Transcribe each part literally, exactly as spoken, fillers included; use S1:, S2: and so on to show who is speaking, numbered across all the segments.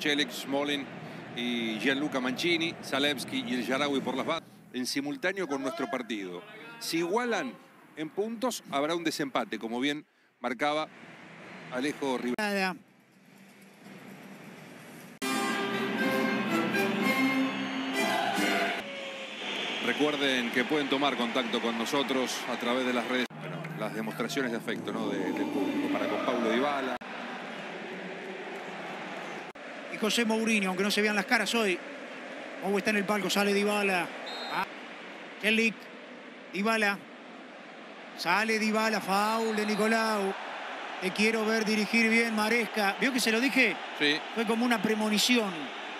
S1: Čelik, Smolin y Gianluca Mancini, Zalewski y el Shaarawy por las bandas, en simultáneo con nuestro partido. Si igualan en puntos, habrá un desempate, como bien marcaba Alejo Rivera. Recuerden que pueden tomar contacto con nosotros a través de las redes, bueno, las demostraciones de afecto, ¿no?, de, del público, para con Paulo Dybala.
S2: Y José Mourinho, aunque no se vean las caras hoy. Mou está en el palco, sale Dybala. Ah, Čelik, Dybala. Sale Dybala, foul de Nicolau. Te quiero ver dirigir bien Maresca. ¿Vio que se lo dije?
S1: Sí.
S2: Fue como una premonición.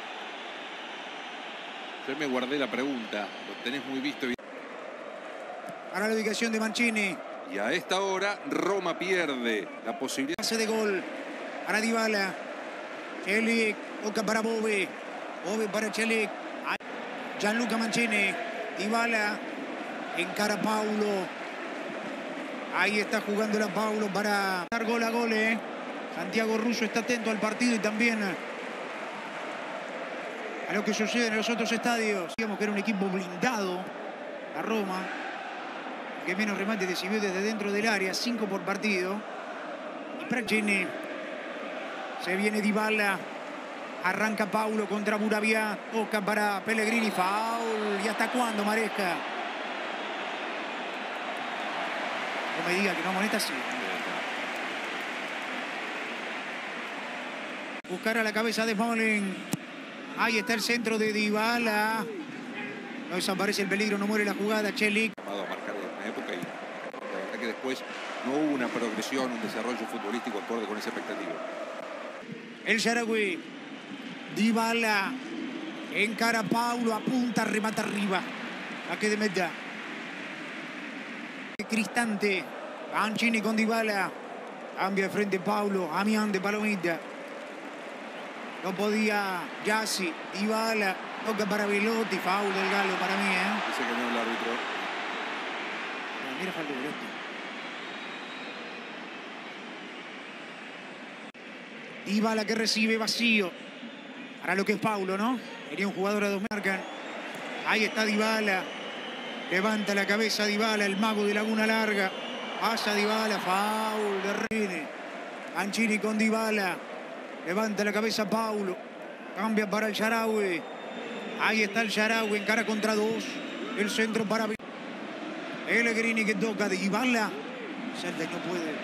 S1: Yo me guardé la pregunta, lo tenés muy visto.
S2: Para la ubicación de Mancini.
S1: Y a esta hora Roma pierde la posibilidad.
S2: Pase de gol para Dybala. Čelik, toca para Bove. Bove para Čelik. Gianluca Mancini. Dybala. Encara Paulo. Ahí está jugando la Paulo para dar gol a gol. ¿eh? Santiago Russo está atento al partido y también a lo que sucede en los otros estadios. Digamos que era un equipo blindado, la Roma, que menos remate recibió desde dentro del área, cinco por partido. Y Praccini, se viene Dybala, arranca Paulo contra Buravia, toca para Pellegrini, foul. ¿Y hasta cuándo, Maresca? No me diga que no amonesta, sí. Buscar a la cabeza de Smolin. Ahí está el centro de Dybala. No desaparece el peligro, no muere la jugada. Čelik.
S1: A marcar en una época y la verdad que después no hubo una progresión, un desarrollo futbolístico acorde con esa expectativa.
S2: El Shaarawy. Dybala. Encara a Paulo, apunta, remata arriba. A que de meta. Cristante. Mancini con Dybala. Cambia de frente Paulo. Amián de Palomita. No podía Yassi, Dybala, toca para Belotti, foul del Galo para mí, ¿eh?
S1: Dice que no el árbitro.
S2: Pero mira, falta Belotti. Dybala que recibe vacío. Para lo que es Paulo, ¿no? Quería un jugador a dos marcan. Ahí está Dybala. Levanta la cabeza Dybala, el mago de Laguna Larga. Pasa Dybala, foul de Rene. Mancini con Dybala. Levanta la cabeza Paulo. Cambia para el Shaarawy. Ahí está el Shaarawy. Encara contra dos. El centro para Pellegrini que toca de Dybala. Celta no puede.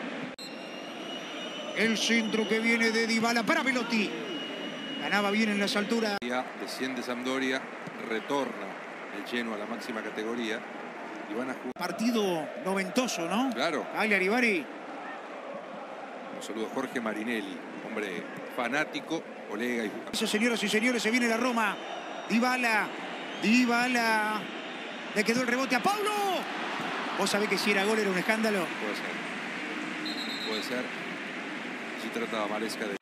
S2: El centro que viene de Dybala para Belotti. Ganaba bien en las alturas.
S1: Desciende Sampdoria. Retorna el Genoa a la máxima categoría. Y van a jugar.
S2: Partido noventoso, ¿no?
S1: Claro.
S2: Cagliari Bari.
S1: Un saludo a Jorge Marinelli, hombre fanático, colega y jugador.
S2: Eso, señoras y señores, se viene la Roma. Dybala, Dybala. Le quedó el rebote a Paulo. Vos sabés que si era gol era un escándalo.
S1: Puede ser. Puede ser. Si trataba Maresca de...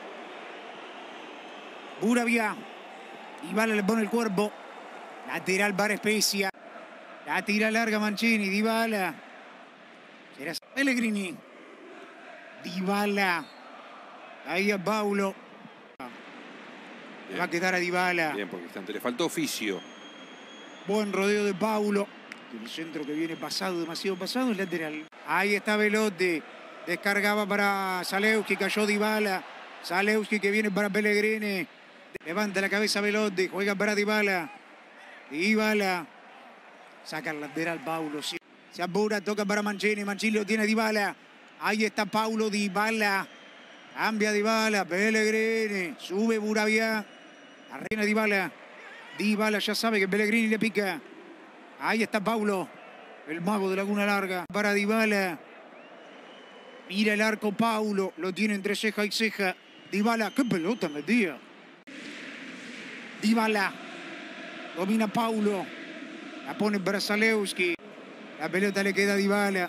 S2: Buravia. Dybala le pone el cuerpo. Lateral para Spezia. La tira larga Mancini. Dybala. Será Pellegrini. Dybala. Ahí a Paulo. Bien. Va a quedar a Dybala.
S1: Bien, porque le faltó oficio.
S2: Buen rodeo de Paulo. El centro que viene pasado, demasiado pasado, es lateral. Ahí está Belotti. Descargaba para Zalewski, cayó Dybala. Zalewski que viene para Pellegrini. Levanta la cabeza Belotti, juega para Dybala. Dybala. Saca el lateral Paulo. Se apura, toca para Mancini. Mancini lo tiene Dybala. Ahí está Paulo, Dybala. Cambia Dybala, Pellegrini. Sube Buravia. Arrena Dybala. Dybala ya sabe que Pellegrini le pica. Ahí está Paulo. El mago de Laguna Larga. Para Dybala. Mira el arco Paulo. Lo tiene entre ceja y ceja. Dybala. ¡Qué pelota metía! Dybala. Domina Paulo. La pone para Zalewski. La pelota le queda a Dybala.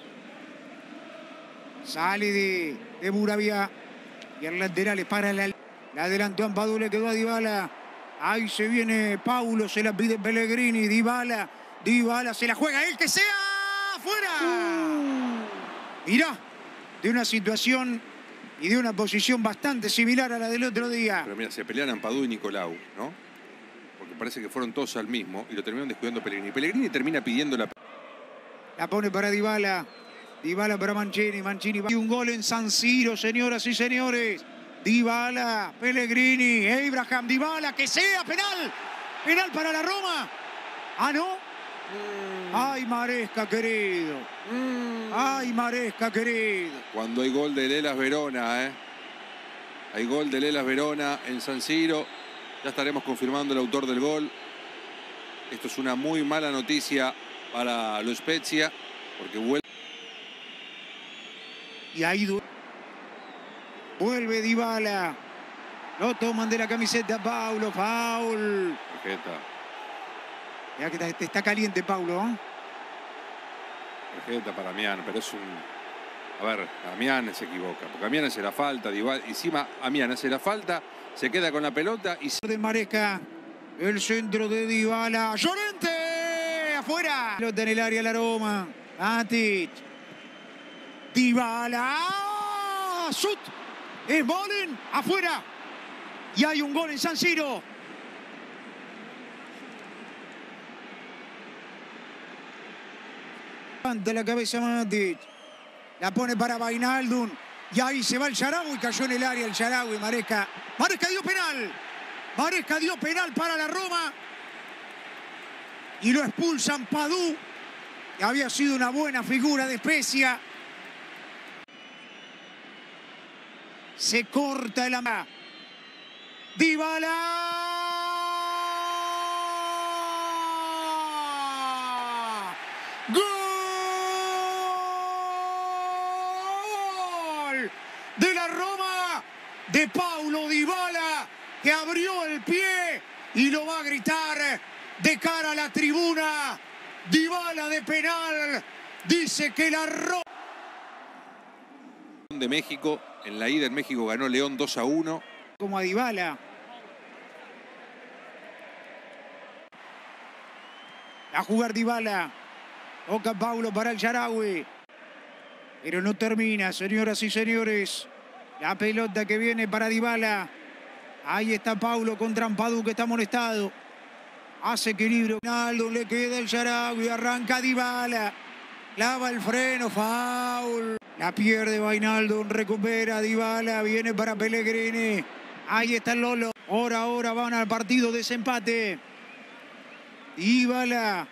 S2: Sale de, de Buravia. Y el lateral es para la... La adelantó Ampadu, le quedó a Dybala. Ahí se viene Paulo, se la pide Pellegrini. Dybala. Dybala se la juega él, que sea fuera. Uh. Mirá, de una situación y de una posición bastante similar a la del otro día.
S1: Pero mira, se pelean Ampadu y Nicolau, ¿no? Porque parece que fueron todos al mismo y lo terminaron descuidando Pellegrini. Pellegrini termina pidiendo la...
S2: La pone para Dybala. Dybala para Mancini. Mancini va. Y un gol en San Siro, señoras y señores. Dybala, Pellegrini, Abraham, Dybala, que sea penal. Penal para la Roma. Ah, ¿no? Ay, Maresca, querido. Ay, Maresca, querido.
S1: Cuando hay gol de Hellas Verona, ¿eh? Hay gol de Hellas Verona en San Siro. Ya estaremos confirmando el autor del gol. Esto es una muy mala noticia para lo Spezia, porque vuelve.
S2: Y ahí vuelve Dybala. Lo toman de la camiseta Paulo. Foul.
S1: Tarjeta.
S2: Ya que está, está caliente Paulo, ¿eh?
S1: Tarjeta para Amián, pero es un... A ver, Amián se equivoca, porque Amián hace la falta, Dybala, encima Amián hace la falta, se queda con la pelota y...
S2: De Maresca, el centro de Dybala. ¡Llorente! ¡Afuera! Pelota en el área, la Roma. Matic. Dybala. ¡Sut! Es Bolen. ¡Afuera! Y hay un gol en San Siro. Levanta la cabeza Matic. La pone para Wijnaldum. Y ahí se va el Shaarawy. Cayó en el área el Shaarawy. Maresca. Maresca dio penal. Maresca dio penal para la Roma. Y lo expulsan Padú. Que había sido una buena figura de Spezia. Se corta el ama. Dybala. De la Roma, de Paulo Dybala, que abrió el pie y lo va a gritar de cara a la tribuna. Dybala de penal, dice que la Roma...
S1: De México, en la ida en México ganó León dos a uno.
S2: Como a Dybala. A jugar Dybala. Toca Paulo para el Shaarawy. Pero no termina, señoras y señores. La pelota que viene para Dybala. Ahí está Paulo contra Ampadu, que está molestado. Hace equilibrio. Wijnaldum, le queda el Shaarawy. Arranca Dybala. Lava el freno. Foul. La pierde Wijnaldum. Recupera Dybala. Viene para Pellegrini. Ahí está el Lolo. Ahora, ahora van al partido. Desempate. Dybala.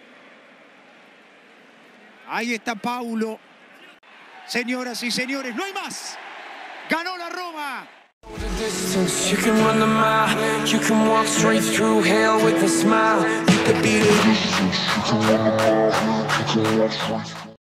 S2: Ahí está Paulo. Señoras y señores, no hay más. Ganó la Roma.
S3: You can run the mile, you can walk straight through hell with a smile. You could be the